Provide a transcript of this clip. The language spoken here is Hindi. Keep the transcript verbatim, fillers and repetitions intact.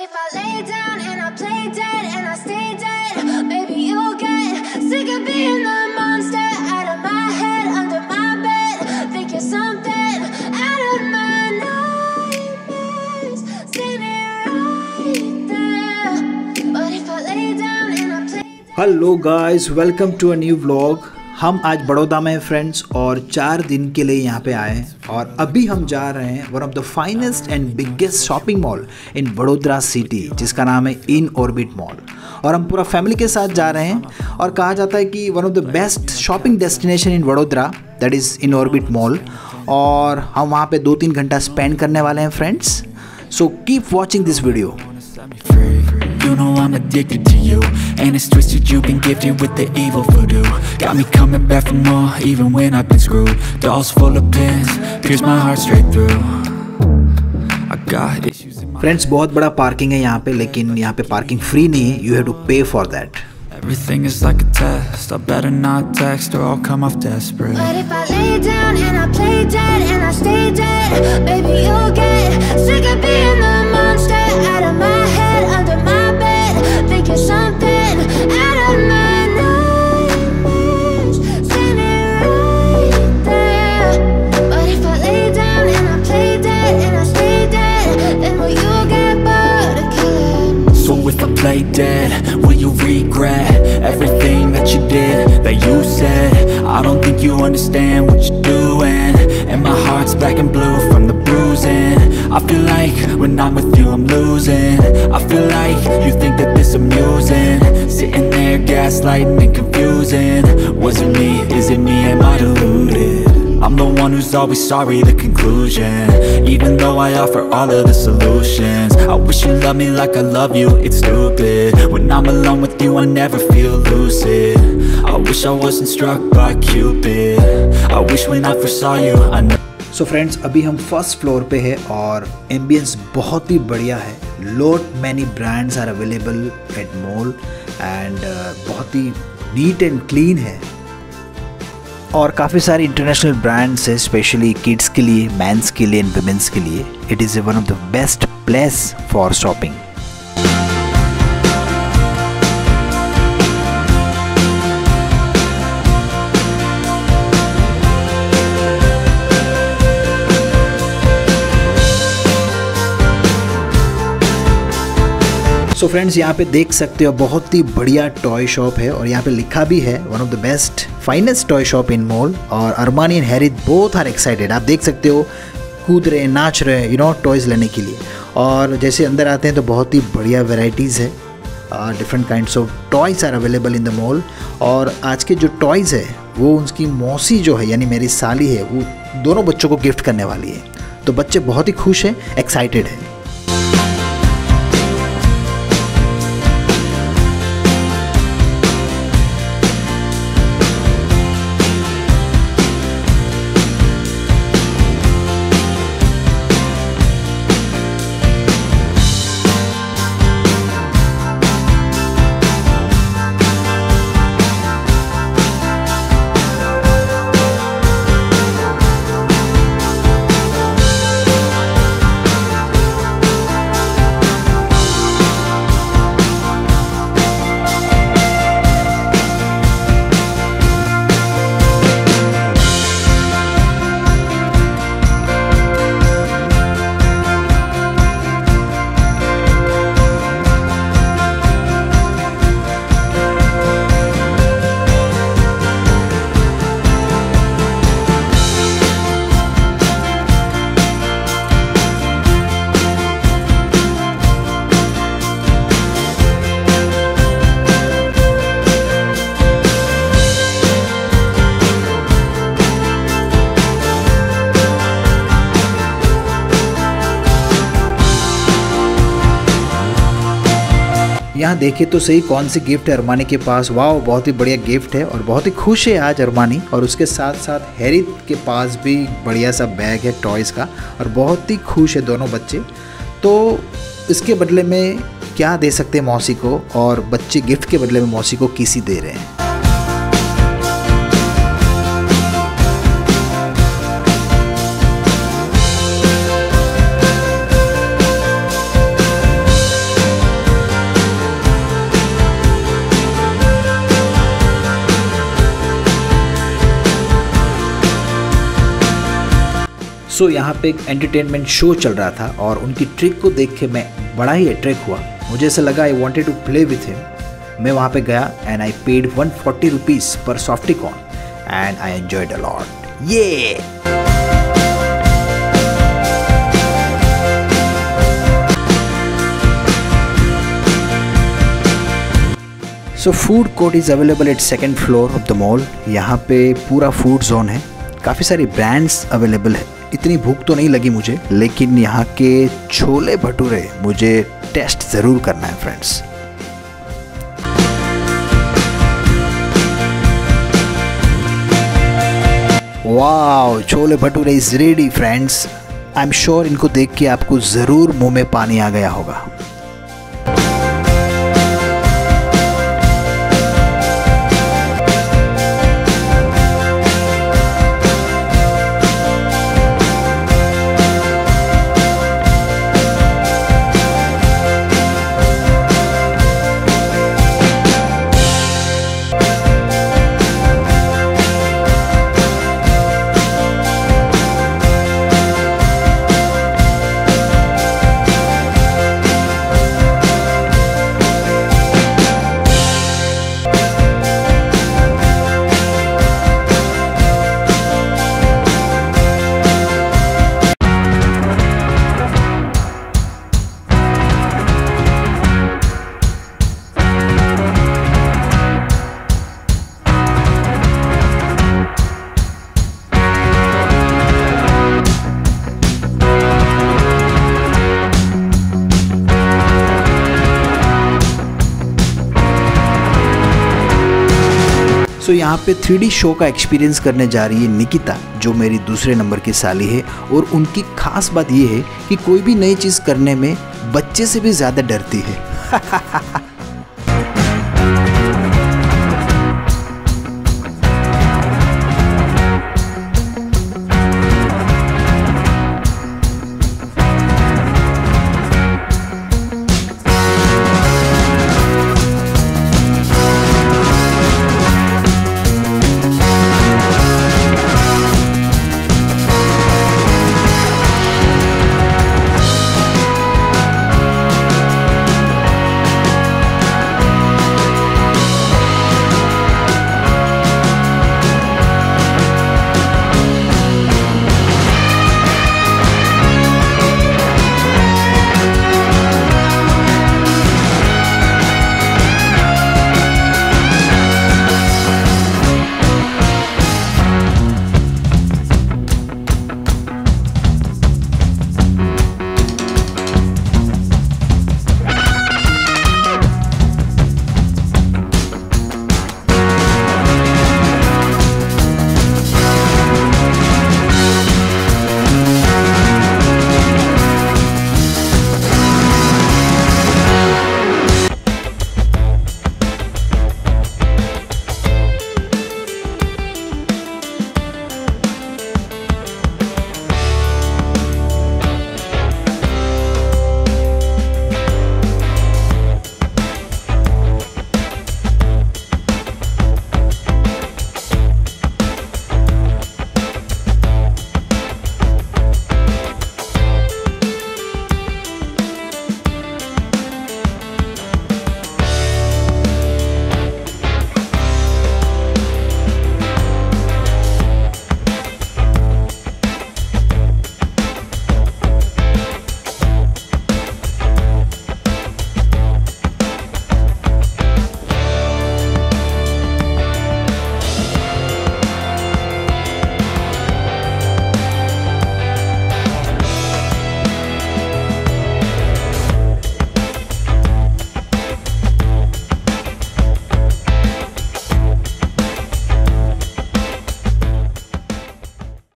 if I lay down and I play dead and I stay dead, maybe you'll get sick of being the monster out of my head, under my bed. Think you're something out of my nightmares, standing right there. But if I lay down and I play dead. Hello guys, welcome to a new vlog. हम आज बड़ौदा में हैं फ्रेंड्स, और चार दिन के लिए यहाँ पे आए हैं और अभी हम जा रहे हैं one of the finest and biggest shopping mall in Vadodara city, जिसका नाम है इन ऑर्बिट मॉल। और हम पूरा फैमिली के साथ जा रहे हैं और कहा जाता है कि one of the best shopping destination in Vadodara, that is Inorbit mall. और हम वहाँ पे दो तीन घंटा स्पेंड करने वाले हैं friends. So keep watching this video. You know I'm addicted to you, and it's twisted, you've been gifted with the evil voodoo. Got me coming back for more, even when I've been screwed. Dolls full of pins, pierce my heart straight through. I got issues in my friends, बहुत बड़ा पार्किंग है यहाँ पे, लेकिन यहाँ पे पार्किंग फ्री नहीं है, you have to pay for that. Everything is like a test, I better not text or I'll come off desperate. But if I lay down and I play dead and I stay dead, baby you'll get sick of being the monster out of my head, under my bed. Think you're something out of my nightmares, standing right there. But if I lay down and I play dead and I stay dead, then will you get bored of killing? So if I play dead, will you regret everything that you did, that you said? I don't think you understand what you're doing, and my heart's black and blue from the bruising. I feel like when I'm with you I'm losing. I feel like you think that this amusing, sitting there gaslighting and confusing. Was it me? Is it me? Am I deluded? I'm the one who's always sorry, the conclusion, even though I offer all of the solutions. I wish you loved me like I love you, it's stupid. When I'm alone with you I never feel lucid. I wish I wasn't struck by Cupid. I wish when I first saw you I never. So friends, अभी हम फर्स्ट फ्लोर पे है और एम्बियंस बहुत ही बढ़िया है। Lot many brands are available at mall and बहुत ही नीट एंड क्लीन है, और काफ़ी सारे इंटरनेशनल ब्रांड्स है, स्पेशली किड्स के लिए, मैंस के लिए एंड वुमेन्स के लिए। It is one of the best place for shopping. So friends, यहाँ पे देख सकते हो बहुत ही बढ़िया टॉय शॉप है, और यहाँ पे लिखा भी है one of the best finest toy shop in mall. और अरमानी एंड हैरिथ बोथ आर एक्साइटेड। आप देख सकते हो कूद रहे, नाच रहे, यू नो, टॉयज़ लेने के लिए। और जैसे अंदर आते हैं तो बहुत ही बढ़िया वेराइटीज़ है, different kinds of toys are available in the mall. और आज के जो टॉयज़ है वो उनकी मौसी जो है, यानी मेरी साली है, वो दोनों बच्चों को गिफ्ट करने वाली है। तो बच्चे बहुत ही खुश हैं, एक्साइटेड हैं। यहाँ देखे तो सही कौन सी गिफ्ट है अरमानी के पास। वाह, बहुत ही बढ़िया गिफ्ट है और बहुत ही खुश है आज अरमानी। और उसके साथ साथ हैरिथ के पास भी बढ़िया सा बैग है टॉयज़ का, और बहुत ही खुश है दोनों बच्चे। तो इसके बदले में क्या दे सकते हैं मौसी को, और बच्चे गिफ्ट के बदले में मौसी को किसी दे रहे हैं। सो so, यहाँ पे एक एंटरटेनमेंट शो चल रहा था और उनकी ट्रिक को देख के मैं बड़ा ही अट्रैक्ट हुआ। मुझे ऐसा लगा I wanted to play with him. मैं वहाँ पे गया and I paid one forty rupees पर softy corn and I enjoyed a lot. ये so food court is available at second floor of the mall. यहाँ पे पूरा फूड जोन है, काफ़ी सारी ब्रांड्स अवेलेबल है। इतनी भूख तो नहीं लगी मुझे, लेकिन यहाँ के छोले भटूरे मुझे टेस्ट ज़रूर करना है friends. Wow, chole bhature is ready friends. I am sure इनको देख के आपको ज़रूर मुंह में पानी आ गया होगा। सो so, यहाँ पे थ्री डी शो का एक्सपीरियंस करने जा रही है निकिता, जो मेरी दूसरे नंबर की साली है। और उनकी खास बात ये है कि कोई भी नई चीज़ करने में बच्चे से भी ज़्यादा डरती है।